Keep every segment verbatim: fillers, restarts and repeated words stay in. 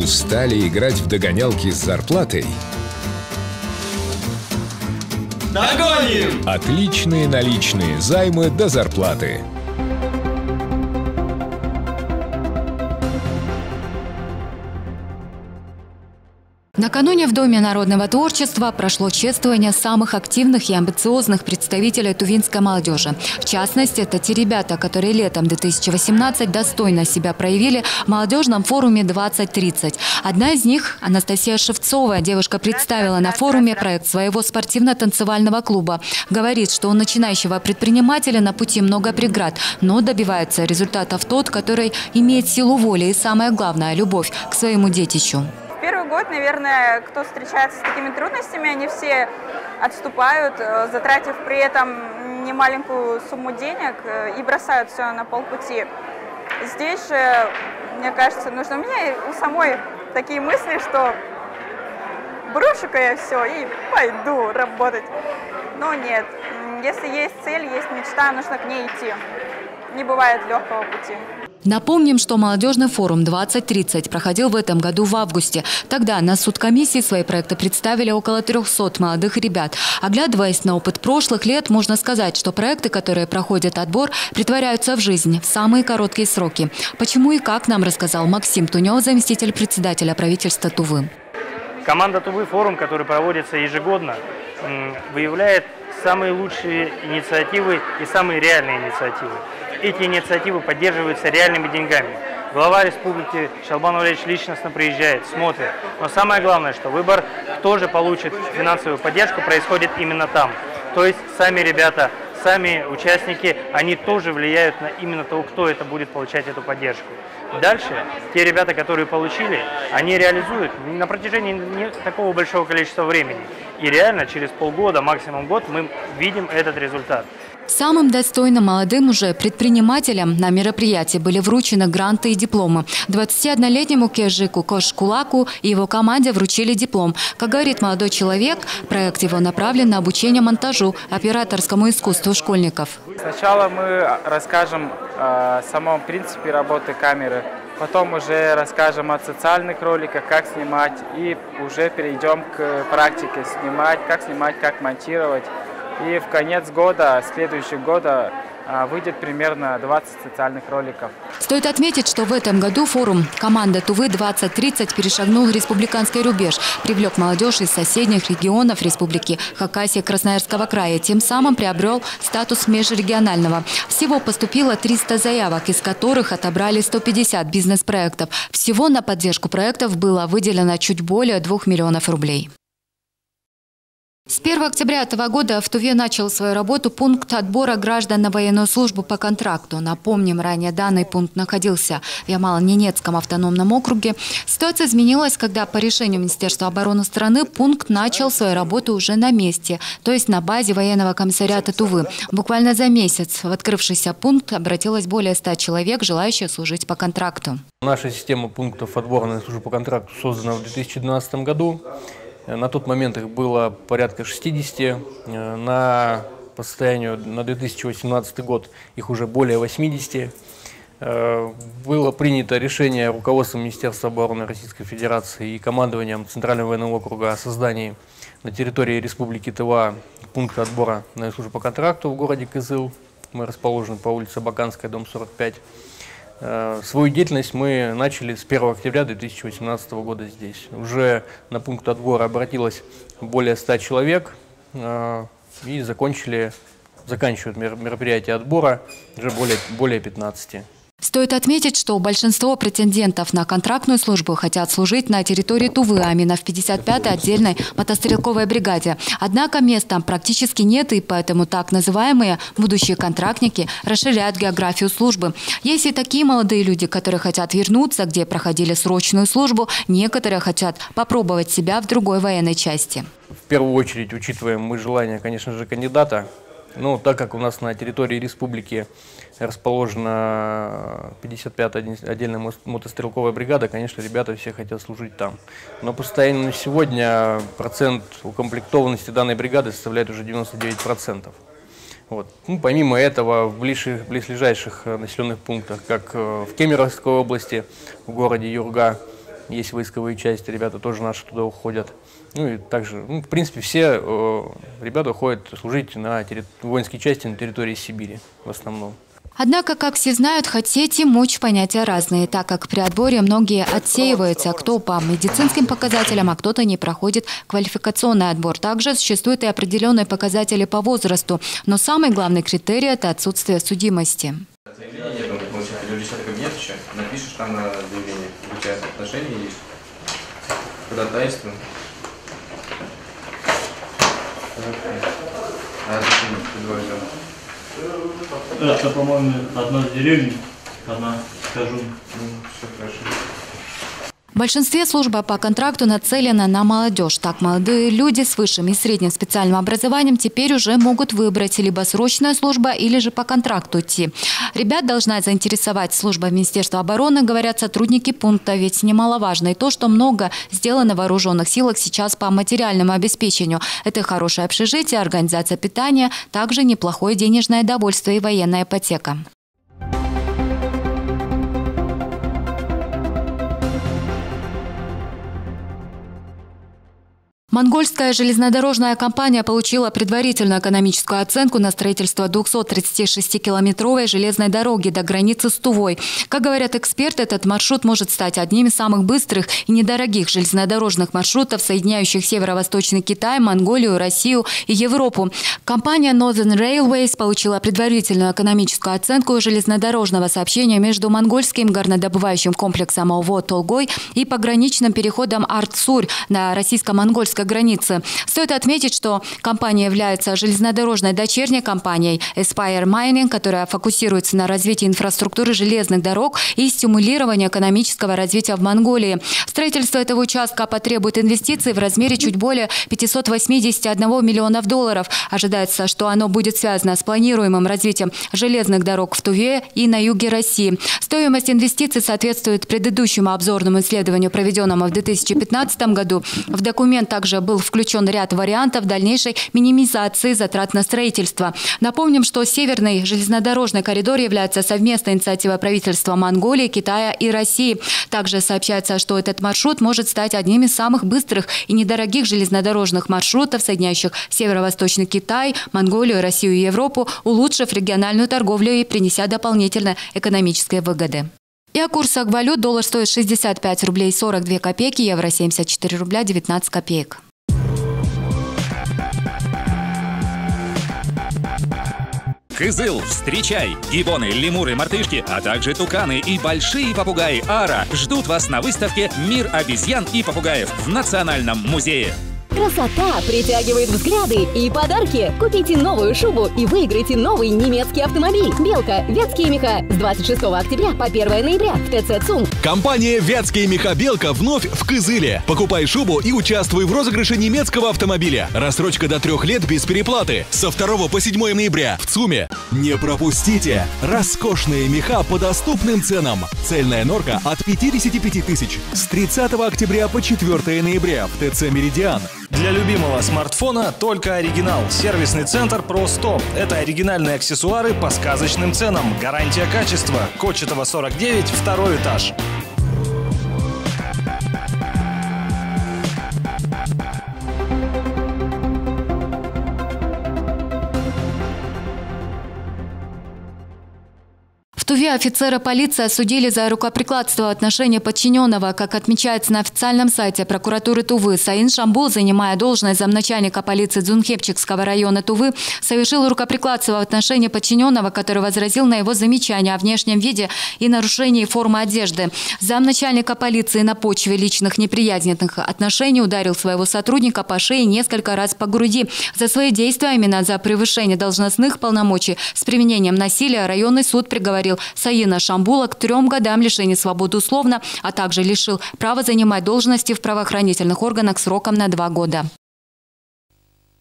Устали играть в догонялки с зарплатой? Догоним! Отличные наличные займы до зарплаты. Накануне в Доме народного творчества прошло чествование самых активных и амбициозных представителей тувинской молодежи. В частности, это те ребята, которые летом две тысячи восемнадцатого достойно себя проявили в молодежном форуме двадцать тридцать. Одна из них – Анастасия Шевцова. Девушка представила на форуме проект своего спортивно-танцевального клуба. Говорит, что у начинающего предпринимателя на пути много преград, но добивается результатов тот, который имеет силу воли и, самое главное, любовь к своему детищу. Первый год, наверное, кто встречается с такими трудностями, они все отступают, затратив при этом немаленькую сумму денег и бросают все на полпути. Здесь же, мне кажется, нужно у меня у самой такие мысли, что брошу-ка я все и пойду работать. Но нет, если есть цель, есть мечта, нужно к ней идти. Не бывает легкого пути. Напомним, что молодежный форум двадцать тридцать проходил в этом году в августе. Тогда на судкомиссии свои проекты представили около трёхсот молодых ребят. Оглядываясь на опыт прошлых лет, можно сказать, что проекты, которые проходят отбор, притворяются в жизнь в самые короткие сроки. Почему и как, нам рассказал Максим Тунев, заместитель председателя правительства Тувы. Команда Тувы форум, который проводится ежегодно, выявляет самые лучшие инициативы и самые реальные инициативы. Эти инициативы поддерживаются реальными деньгами. Глава республики Шалбан Валерьевич личностно приезжает, смотрит. Но самое главное, что выбор, кто же получит финансовую поддержку, происходит именно там. То есть сами ребята, сами участники, они тоже влияют на именно того, кто это будет получать эту поддержку. Дальше те ребята, которые получили, они реализуют на протяжении не такого большого количества времени. И реально через полгода, максимум год, мы видим этот результат. Самым достойным молодым уже предпринимателям на мероприятии были вручены гранты и дипломы. двадцатиоднолетнему Кежику Кошкулаку и его команде вручили диплом. Как говорит молодой человек, проект его направлен на обучение монтажу, операторскому искусству школьников. Сначала мы расскажем о самом принципе работы камеры, потом уже расскажем о социальных роликах, как снимать, и уже перейдем к практике снимать, как снимать, как монтировать. И в конец года, следующего года, выйдет примерно двадцать социальных роликов. Стоит отметить, что в этом году форум «Команда Тувы двадцать тридцать» перешагнул республиканский рубеж, привлек молодежь из соседних регионов республики Хакасия и Красноярского края, тем самым приобрел статус межрегионального. Всего поступило триста заявок, из которых отобрали сто пятьдесят бизнес-проектов. Всего на поддержку проектов было выделено чуть более двух миллионов рублей. С первого октября этого года в Туве начал свою работу пункт отбора граждан на военную службу по контракту. Напомним, ранее данный пункт находился в Ямало-Ненецком автономном округе. Ситуация изменилась, когда по решению Министерства обороны страны пункт начал свою работу уже на месте, то есть на базе военного комиссариата Тувы. Буквально за месяц в открывшийся пункт обратилось более ста человек, желающих служить по контракту. Наша система пунктов отбора на службу по контракту создана в две тысячи двенадцатом году. На тот момент их было порядка шестидесяти, на, по состоянию на две тысячи восемнадцатый год их уже более восьмидесяти. Было принято решение руководством Министерства обороны Российской Федерации и командованием Центрального военного округа о создании на территории Республики Тыва пункта отбора на службу по контракту в городе Кызыл. Мы расположены по улице Баканская, дом сорок пять. Свою деятельность мы начали с первого октября две тысячи восемнадцатого года здесь. Уже на пункт отбора обратилось более ста человек и закончили, заканчивают мероприятие отбора уже более, более пятнадцати. Стоит отметить, что большинство претендентов на контрактную службу хотят служить на территории Тувы, а именно в пятьдесят пятой отдельной мотострелковой бригаде. Однако мест там практически нет, и поэтому так называемые будущие контрактники расширяют географию службы. Есть и такие молодые люди, которые хотят вернуться, где проходили срочную службу. Некоторые хотят попробовать себя в другой военной части. В первую очередь учитываем мы желание, конечно же, кандидата. Ну, так как у нас на территории республики расположена пятьдесят пятая отдельная мотострелковая бригада, конечно, ребята все хотят служить там. Но по состоянию на сегодня процент укомплектованности данной бригады составляет уже девяносто девять процентов. Вот. Ну, помимо этого, в ближайших, близлежащих населенных пунктах, как в Кемеровской области, в городе Юрга, есть войсковые части, ребята тоже наши туда уходят. Ну и также, ну, в принципе, все э, ребята уходят служить на терри... воинские части на территории Сибири в основном. Однако, как все знают, хотеть и мочь понятия разные, так как при отборе многие отсеиваются, кто по медицинским показателям, а кто-то не проходит квалификационный отбор. Также существуют и определенные показатели по возрасту, но самый главный критерий – это отсутствие судимости. Заявление, ну, получается, идешь в кабинет еще, напишешь там на заявление, у тебя отношения есть, ходатайство. А зачем предложил? Это, по-моему, одна из деревни, одна, скажу. Ну, все хорошо. В большинстве служба по контракту нацелена на молодежь. Так, молодые люди с высшим и средним специальным образованием теперь уже могут выбрать либо срочная служба, или же по контракту идти. Ребят должна заинтересовать служба Министерства обороны, говорят сотрудники пункта, ведь немаловажно и то, что много сделано в вооруженных силах сейчас по материальному обеспечению. Это хорошее общежитие, организация питания, также неплохое денежное довольствие и военная ипотека. Монгольская железнодорожная компания получила предварительную экономическую оценку на строительство двухсоттридцатишестикилометровой железной дороги до границы с Тувой. Как говорят эксперты, этот маршрут может стать одним из самых быстрых и недорогих железнодорожных маршрутов, соединяющих северо-восточный Китай, Монголию, Россию и Европу. Компания Northern Railways получила предварительную экономическую оценку железнодорожного сообщения между монгольским горнодобывающим комплексом Ово-Толгой и пограничным переходом Арцурь на российско-монгольской границы. Стоит отметить, что компания является железнодорожной дочерней компанией Aspire Mining, которая фокусируется на развитии инфраструктуры железных дорог и стимулировании экономического развития в Монголии. Строительство этого участка потребует инвестиций в размере чуть более пятисот восьмидесяти одного миллионов долларов. Ожидается, что оно будет связано с планируемым развитием железных дорог в Туве и на юге России. Стоимость инвестиций соответствует предыдущему обзорному исследованию, проведенному в две тысячи пятнадцатом году. В документ также был включен ряд вариантов дальнейшей минимизации затрат на строительство. Напомним, что Северный железнодорожный коридор является совместной инициативой правительства Монголии, Китая и России. Также сообщается, что этот маршрут может стать одним из самых быстрых и недорогих железнодорожных маршрутов, соединяющих северо-восточный Китай, Монголию, Россию и Европу, улучшив региональную торговлю и принеся дополнительные экономические выгоды. И о курсах валют: доллар стоит шестьдесят пять рублей сорок две копейки, евро семьдесят четыре рубля девятнадцать копеек. Кызыл, встречай! Гибоны, лемуры, мартышки, а также туканы и большие попугаи ара ждут вас на выставке «Мир обезьян и попугаев» в Национальном музее. Красота притягивает взгляды и подарки. Купите новую шубу и выиграйте новый немецкий автомобиль. Белка. Вятские меха. С двадцать шестого октября по первое ноября в ТЦ ЦУМ. Компания «Вятские меха Белка» вновь в Кызыле. Покупай шубу и участвуй в розыгрыше немецкого автомобиля. Рассрочка до трех лет без переплаты. Со второго по седьмое ноября в ЦУМе. Не пропустите! Роскошные меха по доступным ценам. Цельная норка от пятидесяти пяти тысяч. С тридцатого октября по четвёртое ноября в ТЦ «Меридиан». Для любимого смартфона только оригинал. Сервисный центр Про сто. Это оригинальные аксессуары по сказочным ценам. Гарантия качества. Кочетова сорок девять, второй этаж. В Туве офицера полиции осудили за рукоприкладство в отношении подчиненного. Как отмечается на официальном сайте прокуратуры Тувы, Саин Шамбул, занимая должность замначальника полиции Дзунхепчикского района Тувы, совершил рукоприкладство в отношении подчиненного, который возразил на его замечания о внешнем виде и нарушении формы одежды. Замначальника полиции на почве личных неприязненных отношений ударил своего сотрудника по шее несколько раз по груди. За свои действия, именно за превышение должностных полномочий с применением насилия, районный суд приговорил Саина Шамбула к трем годам лишения свободы условно, а также лишил права занимать должности в правоохранительных органах сроком на два года.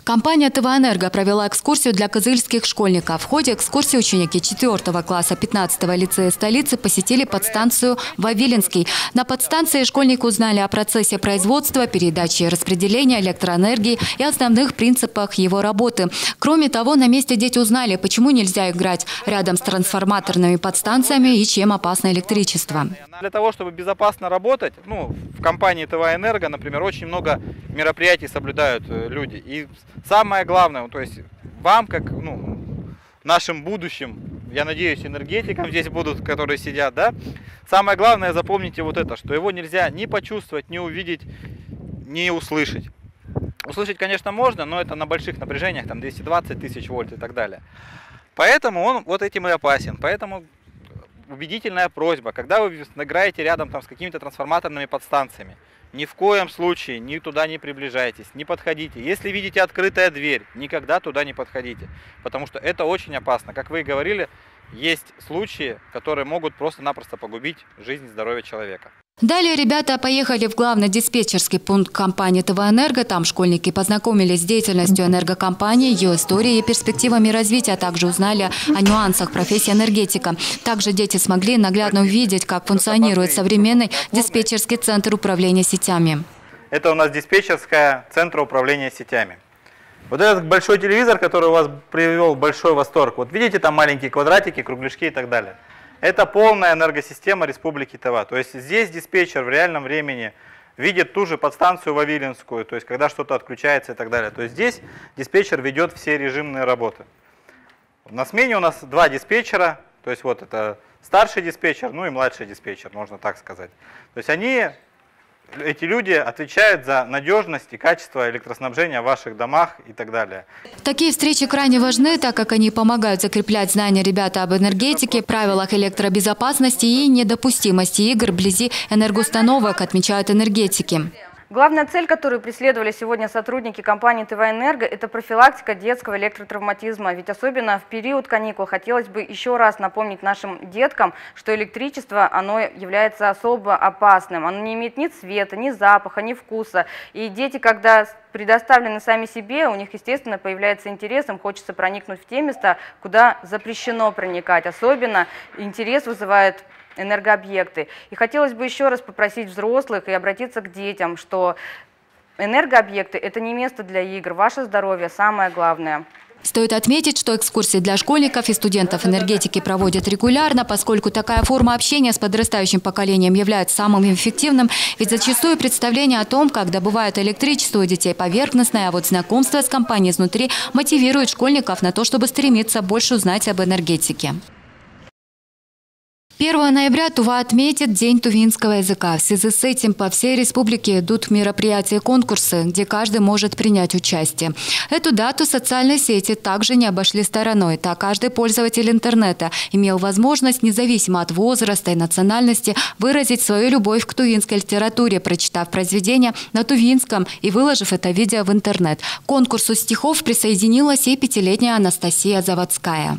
Компания ТВ-Энерго провела экскурсию для кызыльских школьников. В ходе экскурсии ученики четвёртого класса пятнадцатого лицея столицы посетили подстанцию Вавилинский. На подстанции школьники узнали о процессе производства, передачи и распределения электроэнергии и основных принципах его работы. Кроме того, на месте дети узнали, почему нельзя играть рядом с трансформаторными подстанциями и чем опасно электричество. Для того, чтобы безопасно работать, ну, в компании ТВ-Энерго, например, очень много мероприятий соблюдают люди. И самое главное, то есть вам, как ну, нашим будущим, я надеюсь, энергетикам здесь будут, которые сидят, да, самое главное, запомните вот это, что его нельзя ни почувствовать, ни увидеть, ни услышать. Услышать, конечно, можно, но это на больших напряжениях, там двести двадцать тысяч вольт и так далее. Поэтому он вот этим и опасен. Поэтому убедительная просьба, когда вы играете рядом там, с какими-то трансформаторными подстанциями, ни в коем случае ни туда не приближайтесь, не подходите. Если видите открытая дверь, никогда туда не подходите, потому что это очень опасно. Как вы и говорили, есть случаи, которые могут просто-напросто погубить жизнь и здоровье человека. Далее ребята поехали в главный диспетчерский пункт компании ТВ-Энерго. Там школьники познакомились с деятельностью энергокомпании, ее историей и перспективами развития, а также узнали о нюансах профессии энергетика. Также дети смогли наглядно увидеть, как функционирует современный диспетчерский центр управления сетями. Это у нас диспетчерская центр управления сетями. Вот этот большой телевизор, который у вас привел в большой восторг, вот видите там маленькие квадратики, кругляшки и так далее. Это полная энергосистема Республики Тыва. То есть здесь диспетчер в реальном времени видит ту же подстанцию Вавилинскую, то есть когда что-то отключается и так далее. То есть здесь диспетчер ведет все режимные работы. На смене у нас два диспетчера, то есть вот это старший диспетчер, ну и младший диспетчер, можно так сказать. То есть они, эти люди отвечают за надежность и качество электроснабжения в ваших домах и так далее. Такие встречи крайне важны, так как они помогают закреплять знания ребят об энергетике, правилах электробезопасности и недопустимости игр вблизи энергоустановок, отмечают энергетики. Главная цель, которую преследовали сегодня сотрудники компании ТВ-Энерго, это профилактика детского электротравматизма. Ведь особенно в период каникул хотелось бы еще раз напомнить нашим деткам, что электричество, оно является особо опасным. Оно не имеет ни цвета, ни запаха, ни вкуса. И дети, когда предоставлены сами себе, у них, естественно, появляется интерес, им хочется проникнуть в те места, куда запрещено проникать. Особенно интерес вызывает энергообъекты. И хотелось бы еще раз попросить взрослых и обратиться к детям, что энергообъекты – это не место для игр, ваше здоровье – самое главное. Стоит отметить, что экскурсии для школьников и студентов энергетики проводят регулярно, поскольку такая форма общения с подрастающим поколением является самым эффективным, ведь зачастую представление о том, как добывают электричество у детей поверхностное, а вот знакомство с компанией изнутри мотивирует школьников на то, чтобы стремиться больше узнать об энергетике. первого ноября Тува отметит День тувинского языка. В связи с этим по всей республике идут мероприятия и конкурсы, где каждый может принять участие. Эту дату социальные сети также не обошли стороной. Так каждый пользователь интернета имел возможность, независимо от возраста и национальности, выразить свою любовь к тувинской литературе, прочитав произведение на тувинском и выложив это видео в интернет. К конкурсу стихов присоединилась и пятилетняя Анастасия Заводская.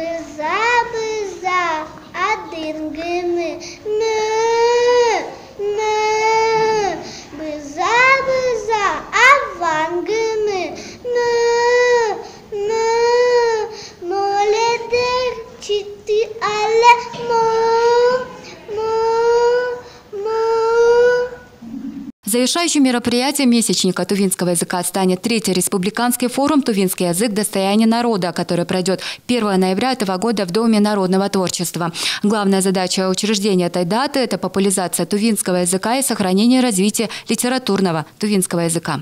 Один гыны, мы, мы, быза, быза, аван гыны, мы, мы, молодых читы, але, мы, мы, мы. Завершающим мероприятием месячника тувинского языка станет третий республиканский форум «Тувинский язык. Достояние народа», который пройдет первого ноября этого года в Доме народного творчества. Главная задача учреждения этой даты – это популяризация тувинского языка и сохранение и развитие литературного тувинского языка.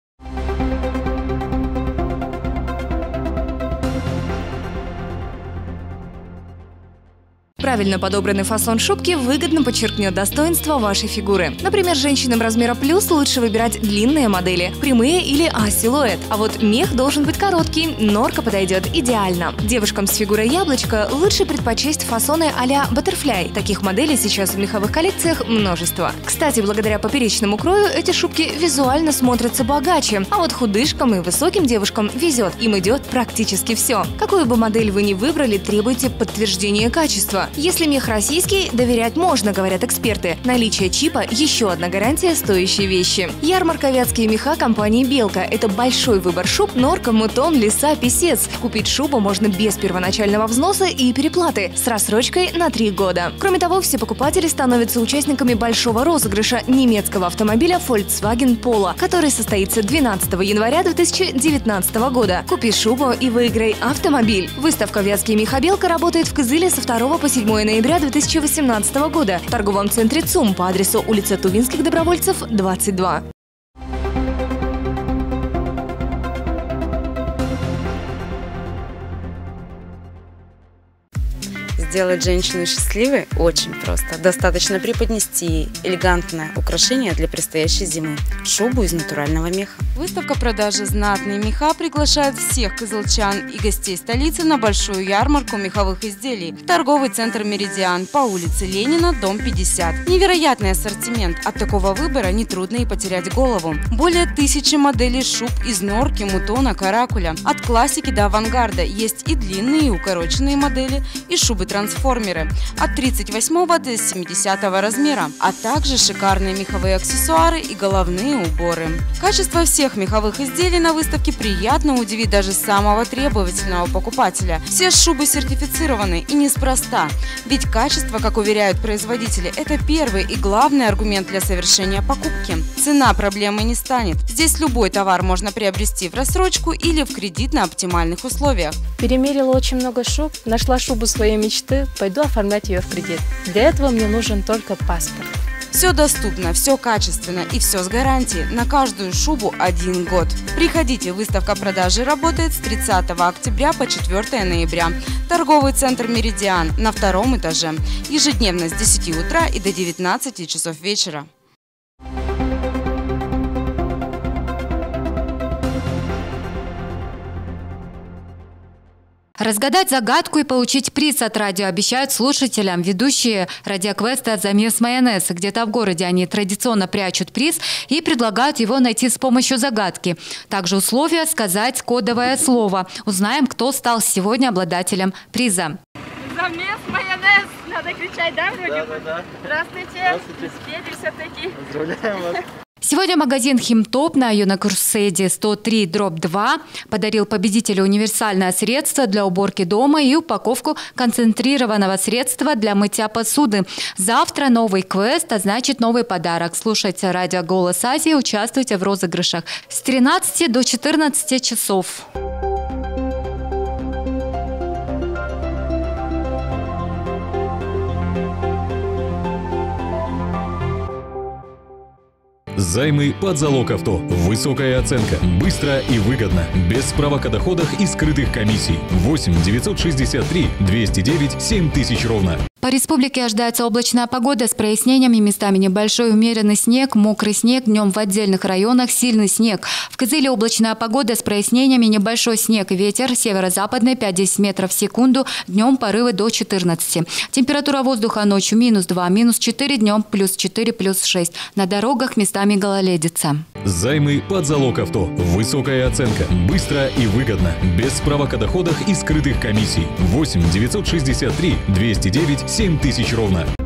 Правильно подобранный фасон шубки выгодно подчеркнет достоинство вашей фигуры. Например, женщинам размера плюс лучше выбирать длинные модели, прямые или А-силуэт. А вот мех должен быть короткий, норка подойдет идеально. Девушкам с фигурой яблочко лучше предпочесть фасоны а-ля баттерфляй. Таких моделей сейчас в меховых коллекциях множество. Кстати, благодаря поперечному крою эти шубки визуально смотрятся богаче. А вот худышкам и высоким девушкам везет. Им идет практически все. Какую бы модель вы ни выбрали, требуйте подтверждения качества. Если мех российский, доверять можно, говорят эксперты. Наличие чипа – еще одна гарантия стоящей вещи. Ярмарка «Вятские меха» компании «Белка» – это большой выбор шуб норка, мутон, лиса, писец. Купить шубу можно без первоначального взноса и переплаты с рассрочкой на три года. Кроме того, все покупатели становятся участниками большого розыгрыша немецкого автомобиля Volkswagen Polo, который состоится двенадцатого января две тысячи девятнадцатого года. Купи шубу и выиграй автомобиль. Выставка «Вятские меха Белка» работает в Кызыле со второго по седьмое ноября две тысячи восемнадцатого года в торговом центре ЦУМ по адресу улица Тувинских добровольцев, двадцать два. Сделать женщину счастливой очень просто. Достаточно преподнести элегантное украшение для предстоящей зимы – шубу из натурального меха. Выставка продажи «Знатные меха» приглашает всех кызылчан и гостей столицы на большую ярмарку меховых изделий. Торговый центр «Меридиан» по улице Ленина, дом пятьдесят. Невероятный ассортимент. От такого выбора нетрудно и потерять голову. Более тысячи моделей шуб из норки, мутона, каракуля. От классики до авангарда есть и длинные, и укороченные модели, и шубы трансформеры от тридцать восьмого до семидесятого размера, а также шикарные меховые аксессуары и головные уборы. Качество всех меховых изделий на выставке приятно удивит даже самого требовательного покупателя. Все шубы сертифицированы и неспроста, ведь качество, как уверяют производители, это первый и главный аргумент для совершения покупки. Цена проблемой не станет. Здесь любой товар можно приобрести в рассрочку или в кредит на оптимальных условиях. Перемерила очень много шуб, нашла шубу своей мечты, пойду оформлять ее в кредит. Для этого мне нужен только паспорт. Все доступно, все качественно и все с гарантией. На каждую шубу один год. Приходите, выставка продажи работает с тридцатого октября по четвёртое ноября. Торговый центр «Меридиан» на втором этаже. Ежедневно с десяти утра и до девятнадцати часов вечера. Разгадать загадку и получить приз от радио обещают слушателям ведущие радиоквеста «Замес майонез». Где-то в городе они традиционно прячут приз и предлагают его найти с помощью загадки. Также условие – сказать кодовое слово. Узнаем, кто стал сегодня обладателем приза. Замес майонез. Надо кричать, да, вроде? Да, да, да. Здравствуйте. Здравствуйте. Успели все-таки. Поздравляем вас. Сегодня магазин «Химтоп» на Юнакурседе сто три дробь два подарил победителю универсальное средство для уборки дома и упаковку концентрированного средства для мытья посуды. Завтра новый квест, а значит новый подарок. Слушайте радио «Голос Азии», участвуйте в розыгрышах с тринадцати до четырнадцати часов. Займы под залог авто. Высокая оценка. Быстро и выгодно. Без справок о доходах и скрытых комиссий. восемь девятьсот шестьдесят три двести девять семь тысяч ровно. По республике ожидается облачная погода с прояснениями, местами небольшой умеренный снег, мокрый снег, днем в отдельных районах сильный снег. В Кызыле облачная погода с прояснениями, небольшой снег, ветер северо-западный пять-десять метров в секунду, днем порывы до четырнадцати. Температура воздуха ночью минус два, минус четыре, днем плюс четыре, плюс шесть. На дорогах местами гололедица. Займы под залог авто. Высокая оценка. Быстро и выгодно. Без справок о доходах и скрытых комиссий. восемь девятьсот шестьдесят три двести девять семь тысяч ровно.